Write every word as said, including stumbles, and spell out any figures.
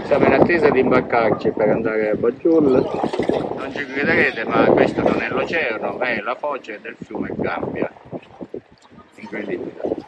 Siamo in attesa di imbarcarci per andare a Banjul. Non ci crederete, ma questo non è l'oceano, è la foce del fiume Gambia. Incredibile.